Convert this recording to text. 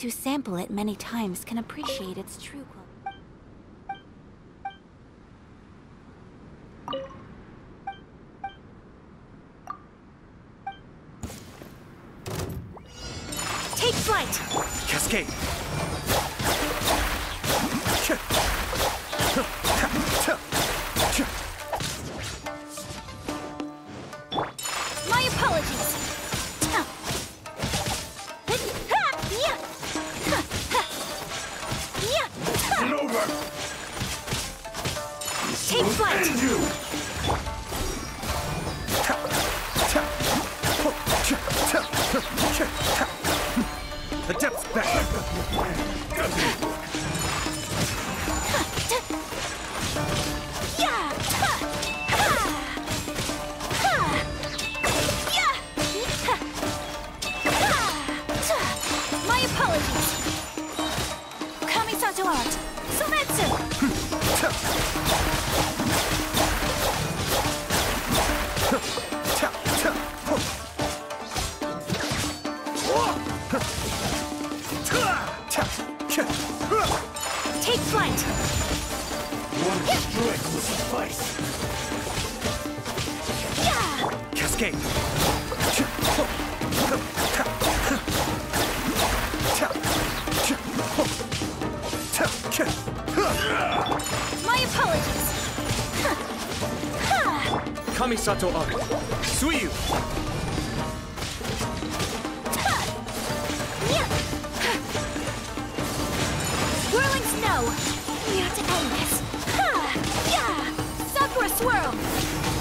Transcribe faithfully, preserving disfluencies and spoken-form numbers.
to sample it many times can appreciate its true quality. Take flight! Cascade! My apologies! Get over! Take flight! And you! The depth's back! My apologies! 𝗀𝗪𝓼𝓪𝓷𝓸𝓻𝓲 𝗪𝓼𝓪𝓷𝓸𝓻𝓲 Take flight! One strike will suffice! Cascade! My apologies! 𝗀𝗪𝓼𝓪𝓷𝓸𝓻𝓲 𝗟𝑃𝗺𝗁 Whirling snow! We have to end this! Sakura swirl!